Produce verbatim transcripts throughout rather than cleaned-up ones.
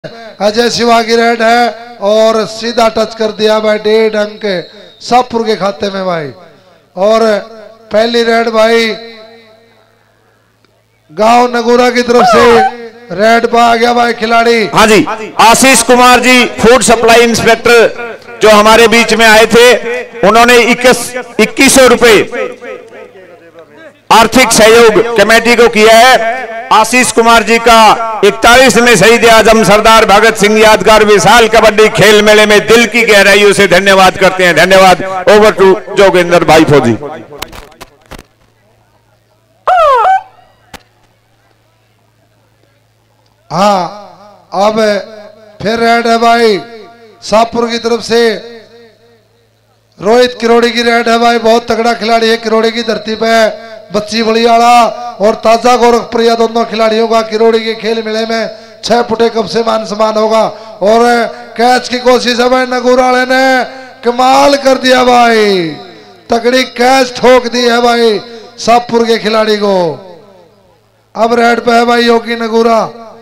अजय शिवा की रेड है और सीधा टच कर दिया भाई, डेढ़ अंक शाहपुर के खाते में भाई। और पहली रेड भाई गांव नगूरा की तरफ से रेड पा आ गया भाई खिलाड़ी। हाँ जी, Ashish Kumar ji food supply inspector जो हमारे बीच में आए थे, उन्होंने इक्कीस इक्कीस सौ रुपए आर्थिक सहयोग कमेटी को किया है। आशीष कुमार जी का इकतालीसवें शहीद आजम सरदार भगत सिंह यादगार विशाल कबड्डी खेल मेले में दिल की गहराइयों से धन्यवाद करते हैं। धन्यवाद। ओवर टू जोगिंदर भाई फौजी। हाँ, अब फिर रेड है भाई शाहपुर की तरफ से, रोहित किरोड़ी की रेड है भाई। बहुत तगड़ा खिलाड़ी है, किरोड़ी की धरती पे बच्ची बलियाड़ा और ताजा गोरखप्रिया दोनों खिलाड़ियों का किरोड़ी के खेल मेले में छह फुटे कब से मान सम्मान होगा। और कैच की कोशिश है भाई, नगूरा वाले ने कमाल कर दिया भाई, तगड़ी कैच ठोक दी है भाई शाहपुर के खिलाड़ी को। अब रेड पे है भाई योगी नगूरा।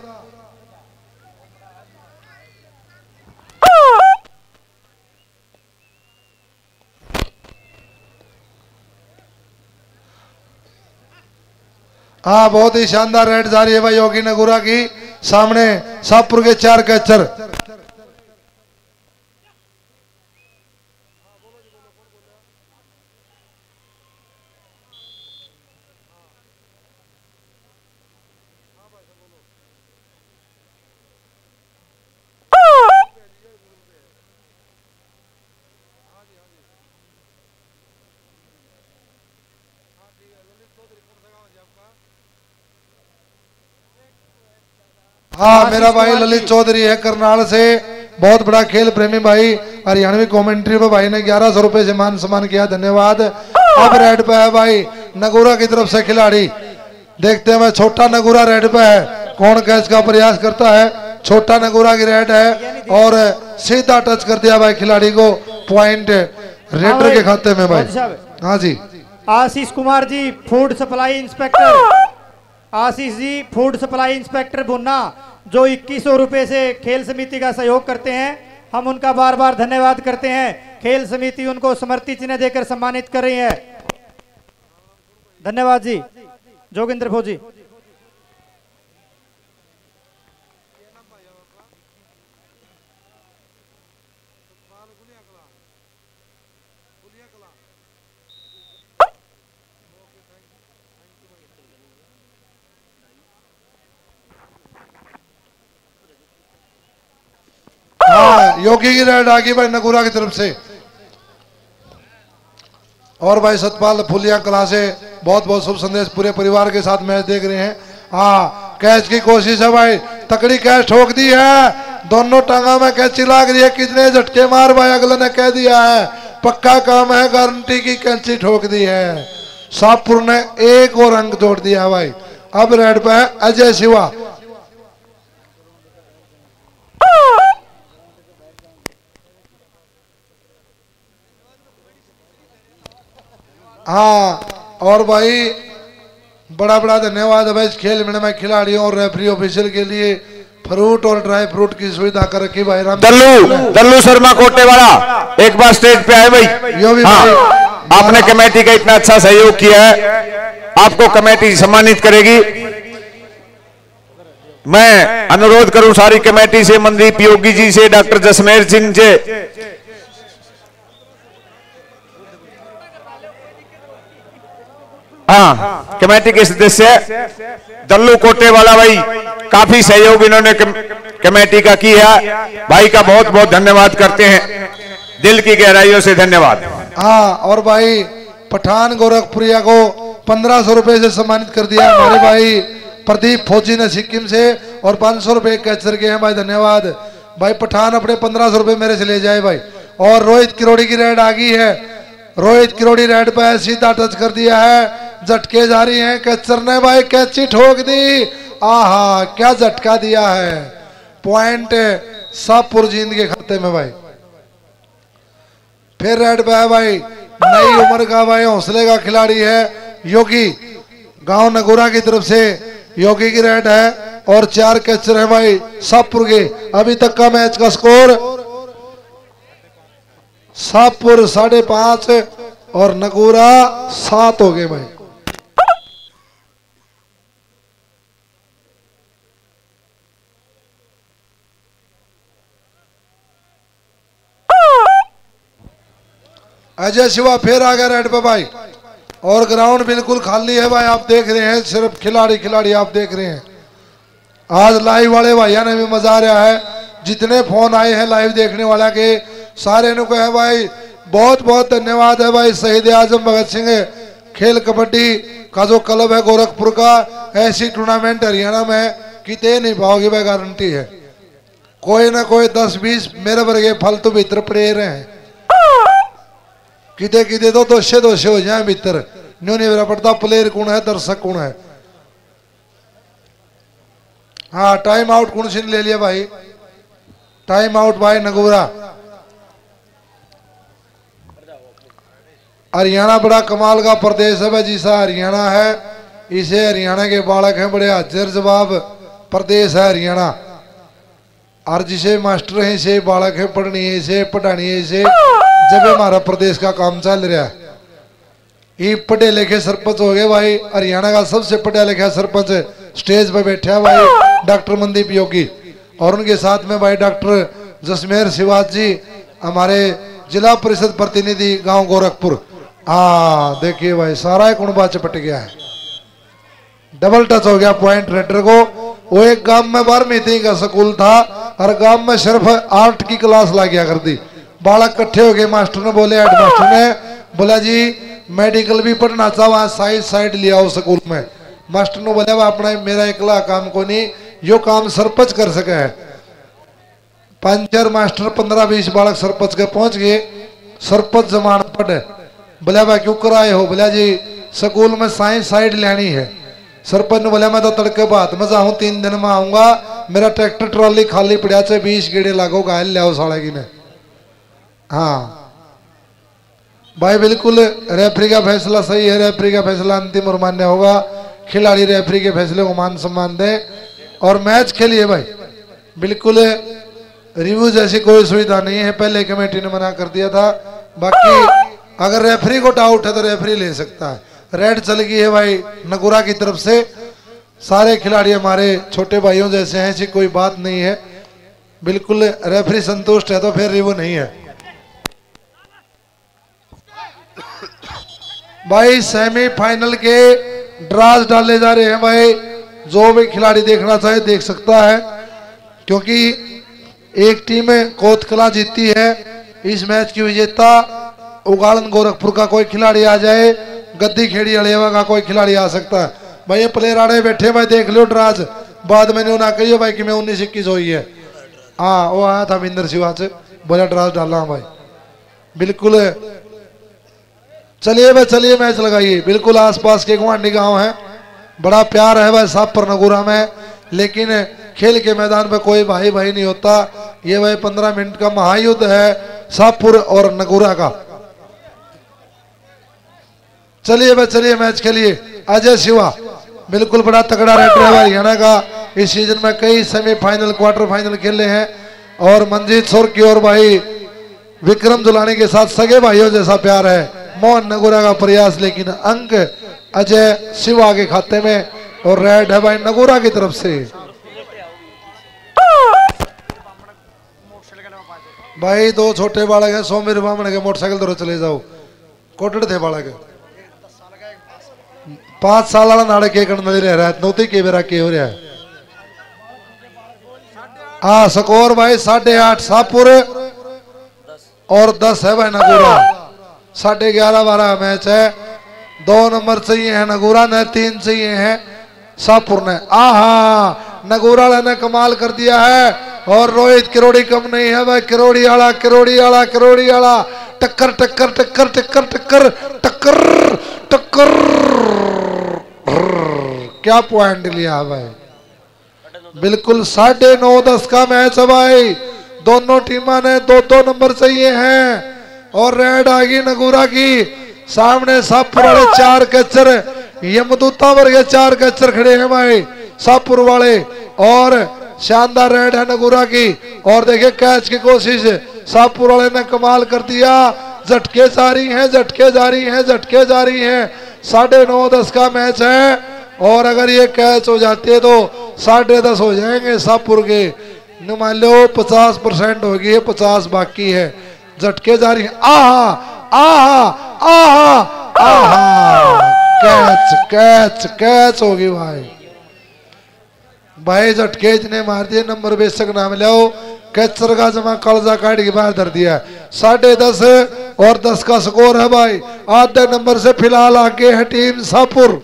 हाँ, बहुत ही शानदार रेड जारी है भाई योगी नगूरा की। सामने शाहपुर के चार कैचर। हाँ, मेरा भाई ललित चौधरी है करनाल से, बहुत बड़ा खेल प्रेमी भाई। हरियाणवी कमेंट्री पे भाई ने ग्यारह सौ रुपए से मान सम्मान किया, धन्यवाद। अब रेड पे है भाई नगूरा की तरफ से खिलाड़ी। देखते हैं भाई, छोटा नगूरा रेड पे है, कौन कैच का प्रयास करता है। छोटा नगूरा की रेड है और सीधा टच कर दिया भाई खिलाड़ी को, पॉइंट रेडर के खाते में भाई। हाँ जी, Ashish Kumar ji food supply inspector, Ashish ji food supply inspector बुन्ना, जो इक्कीस सौ रुपए से खेल समिति का सहयोग करते हैं, हम उनका बार बार धन्यवाद करते हैं। खेल समिति उनको स्मृति चिन्ह देकर सम्मानित कर रही है। धन्यवाद जी जोगिंदर फौजी। हाँ, योगी की रेड आ गई भाई नगूरा की तरफ से। और भाई सतपाल फुलिया कला से बहुत बहुत शुभ संदेश, पूरे परिवार के साथ मैच देख रहे हैं। हाँ, कैच की कोशिश है भाई, तकड़ी कैच ठोक दी है, दोनों टांगा में कैची लाग रही है। कितने झटके मार भाई अगले ने कह दिया है, पक्का काम है, गारंटी की कैची ठोक दी है। शाहपुर ने एक और अंक जोड़ दिया भाई। अब रेड पे है अजय शिवा। हाँ, और भाई बड़ा बड़ा धन्यवाद है भाई इस खेल में खिलाड़ियों और रेफरी ऑफिशियल के लिए। फ्रूट और ड्राई फ्रूट की सुविधा कर रखी भाई। राम दल्लू दल्लू शर्मा कोटे वाला एक बार स्टेज पे आए भाई। यो भी हाँ, भाई आपने कमेटी का इतना अच्छा सहयोग किया है, आपको कमेटी सम्मानित करेगी। मैं अनुरोध करूं सारी कमेटी से, मनदीप योगी जी से, डॉक्टर जसमेर सिंह से, हाँ कमेटी के सदस्य दल्लू कोटे वाला भाई, काफी सहयोग इन्होंने कमेटी का किया। भाई का बहुत बहुत धन्यवाद करते हैं, दिल की गहराइयों से धन्यवाद। हाँ, और भाई पठान गोरखपुरिया को पंद्रह सौ रुपए से सम्मानित कर दिया हमारे भाई प्रदीप फौजी ने सिक्किम से, और पांच सौ रुपए कैचर के हैं भाई, धन्यवाद भाई। पठान अपने पंद्रह सौ रुपए मेरे से ले जाए भाई। और रोहित किरोड़ी की रेड आ गई है, रोहित किरोड़ी रेड पे सीधा टच कर दिया है, झटके जारी हैं। कैचर ने भाई कैची ठोक दी, आहा क्या झटका दिया है, पॉइंट शाहपुर जींद के खाते में भाई। फिर रेड पे है भाई नई उम्र का भाई हौसले का खिलाड़ी है योगी, गांव नगूरा की तरफ से योगी की रेड है। और चार कैचर है भाई शाहपुर के। अभी तक का मैच का स्कोर शाहपुर साढ़े पांच और नगूरा सात हो गए भाई। अजय शिवा फिर आ गया रेड पे भाई और ग्राउंड बिल्कुल खाली है भाई। आप देख रहे हैं सिर्फ खिलाड़ी खिलाड़ी आप देख रहे हैं। आज लाइव वाले भैया ने भी मजा आ रहा है। जितने फोन आए हैं लाइव देखने वाला के सारे ने कहे भाई बहुत बहुत धन्यवाद है भाई। शहीद आजम भगत सिंह खेल कबड्डी का जो क्लब है गोरखपुर का, ऐसी टूर्नामेंट हरियाणा में किते नहीं पाओगे भाई, गारंटी है। कोई ना कोई दस बीस मेरे वर्गे फालतू भीतर पड़े रहे हैं। किते किते तो दोषे दोषे हो जाए भीतर, न्यू नहीं मेरा पड़ता प्लेयर कौन है दर्शक कौन है। हाँ टाइम आउट कौन सी ले लिया भाई, टाइम आउट भाई नगूरा। हरियाणा बड़ा कमाल का प्रदेश है भाई। जिसा हरियाणा है इसे हरियाणा के बालक हैं बड़े हाजिर जवाब प्रदेश है हरियाणा। और जिसे मास्टर है इसे बालक है पढ़नी है इसे पढ़ानी है इसे। जब हमारा प्रदेश का काम चल रहा है ये पढ़े लिखे सरपंच हो गए भाई। हरियाणा का सबसे पढ़ा लिखा सरपंच स्टेज पे बैठा है भाई डॉक्टर मनदीप योगी और उनके साथ में भाई डॉक्टर जसमेर शिवाज जी हमारे जिला परिषद प्रतिनिधि गांव गोरखपुर। हाँ देखिए भाई सारा कुणबा चपट गया है, डबल टच हो गया पॉइंट रेडर को। वो एक गांव में बारहवीं तक का स्कूल था और गांव में सिर्फ आर्ट की क्लास ला गया कर दी। बालक इकट्ठे हो गए, मास्टर ने बोले हेड मास्टर ने बोला जी मेडिकल भी पढ़ना चाहो साइड साइड लिया हो स्कूल में। मास्टर ने बोला अपना मेरा एकला काम को नहीं यो काम सरपंच कर सके है। पांच चार मास्टर पंद्रह बीस बालक सरपंच के पहुंच गए। सरपंच जमान पढ़े बोला भाई क्यों कराए हो, बोला जी स्कूल में साइंस साइड लेनी है। सरपंच ने बोला मैं तो तड़के बात में जाऊं तीन दिन में आऊंगा, मेरा ट्रैक्टर ट्रॉली खाली पड़ा चाहे बीस गेड़े लागो घायल लियाओ साड़े की ने। हाँ भाई बिल्कुल रेफरी का फैसला सही है, रेफरी का फैसला अंतिम और मान्य होगा। खिलाड़ी रेफरी के फैसले को मान सम्मान दें और मैच खेलिए भाई। बिल्कुल रिव्यू जैसी कोई सुविधा नहीं है, पहले कमेटी ने मना कर दिया था। बाकी अगर रेफरी को डाउट है तो रेफरी ले सकता है। रेड चल गई है भाई नगुरा की तरफ से। सारे खिलाड़ी हमारे छोटे भाइयों जैसे हैं, ऐसी कोई बात नहीं है। बिल्कुल रेफरी संतुष्ट है तो फिर रिव्यू नहीं है भाई। सेमीफाइनल के ड्राज डाले जा रहे हैं भाई। जो भी खिलाड़ी देखना चाहे देख सकता है क्योंकि एक टीम कोतकला जीती है। इस मैच की विजेता उगाड़न गोरखपुर का कोई खिलाड़ी आ जाए, गद्दी खेड़ी अड़ेवा का कोई खिलाड़ी आ सकता है भाई। ये प्लेयर आड़े बैठे भाई देख लो ड्राज बाद में ना कहिए भाई कि मैं उन्नीस इक्कीस हुई है। हाँ वो आया था विंदर शिवा से बोला ड्राज डाला भाई। बिल्कुल चलिए भाई चलिए मैच लगाइए। बिल्कुल आसपास के गुआंढी गांव है, बड़ा प्यार है भाई शाहपुर नगूरा में। लेकिन खेल के मैदान में कोई भाई भाई नहीं होता। ये भाई पंद्रह मिनट का महायुद्ध है शाहपुर और नगूरा का। चलिए भाई चलिए मैच खेलिए। अजय शिवा बिल्कुल बड़ा तगड़ा रेडर है हरियाणा का। इस सीजन में कई सेमीफाइनल क्वार्टर फाइनल खेले हैं और मंजीत सोरकी और भाई विक्रम जुलानी के साथ सगे भाइयों जैसा प्यार है। मोहन नगुरा का प्रयास लेकिन अंक अजय शिवा के खाते में और रेड है भाई नगुरा की तरफ से। भाई दो छोटे बालक हैं, सोमीर बामण के मोटरसाइकिल दौरे चले जाओ। कोटड़ थे बालक पांच साल वाला नाड़े के करने रह रहा है नौती के बेरा के हो रहा है। हाँ स्कोर भाई साढ़े आठ शाहपुर और दस है भाई नगूरा। साढ़े ग्यारह बारह मैच है। दो नंबर चाहिए है नगूरा ने, तीन चाहिए है शाहपुर ने। आहा नगूरा ने कमाल कर दिया है और रोहित किरोड़ी कम नहीं है भाई। किरोड़ी आला किरोड़ी आला किरोड़ी आला टक्कर टक्कर टक्कर टक्कर टक्कर टक्कर टक्कर क्या पॉइंट लिया भाई। बिल्कुल साढ़े नौ दस का मैच है भाई। दोनों टीमां ने दो दो नंबर चाहिए हैं और रेड आ गई नगूरा की। सामने शाहपुर वाले चार कैचर यमदूता वर्ग चार कैचर खड़े हैं भाई शाहपुर वाले और शानदार रेड है नगुरा की। और देखिए कैच की कोशिश शाहपुर वाले ने कमाल कर दिया। झटके जारी हैं, झटके जारी हैं, झटके जारी हैं। साढ़े नौ दस का मैच है और अगर ये कैच हो जाती है तो साढ़े दस हो जाएंगे शाहपुर के। न मान लो पचास परसेंट हो गई है, पचास बाकी है। झटके जारी हैं। आहा आहा आहा आहा कैच कैच कैच होगी भाई। भाई झटके इतने मार दिए, नंबर बेशक नाम लो। कैचर का जमा कलजा काट के बाहर धर दिया। साढ़े दस और दस का स्कोर है भाई। आधे नंबर से फिलहाल आगे है टीम शाहपुर।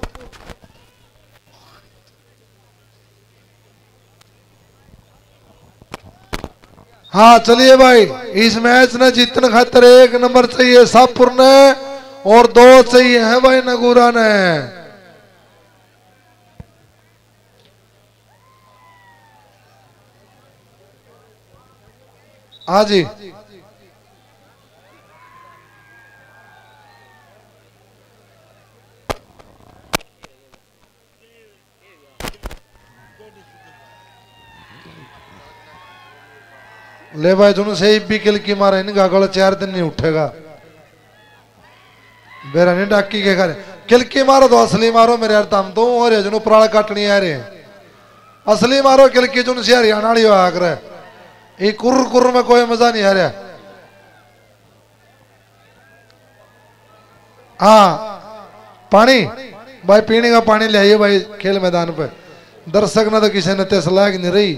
हाँ चलिए भाई, इस मैच ने जीतने खातिर एक नंबर चाहिए शाहपुर ने और दो चाहिए है भाई नगुरा ने। हाँ जी ले भाई जुन से भी किल की मारा इनका गल चार दिन नहीं उठेगा। बेरा नहीं डाकी के करे किल की मारो तो असली मारो मेरे यार तम तो और जुन पराल काटनी आ रहे असली मारो किल की जुन से हरियाणा वाली आकर ये कुर्र कुर्र में कोई मजा नहीं आ रहा। हाँ पानी भाई पीने का पानी ले आइए भाई खेल मैदान पे। दर्शक ना तो किसी ने तेज लायक नहीं रही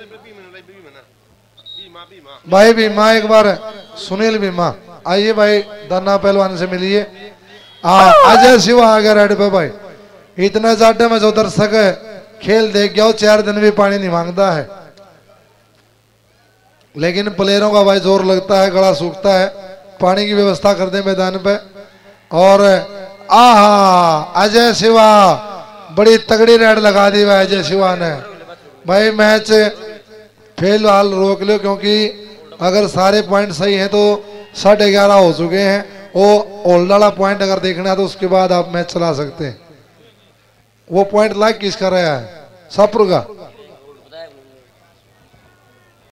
भाई। बीमा एक बार सुनील बीमा आइए भाई दाना पहलवान से मिलिए। हाँ अजय शिवा आ गया रेड पे भाई। इतने ज्यादा में जो दर्शक है खेल देख गया चार दिन भी पानी नहीं मांगता है, लेकिन प्लेयरों का भाई जोर लगता है, गला सूखता है। पानी की व्यवस्था कर दे मैदान पे। और आहा अजय शिवा बड़ी तगड़ी रेड लगा दी भाई अजय शिवा ने। भाई मैच फिलहाल रोक लो क्योंकि अगर सारे पॉइंट सही हैं तो साढ़े ग्यारह हो चुके हैं। वो होल्ड वाला पॉइंट अगर देखना है तो उसके बाद आप मैच चला सकते हैं। वो पॉइंट लाइक किसका रहा है शाहपुर का।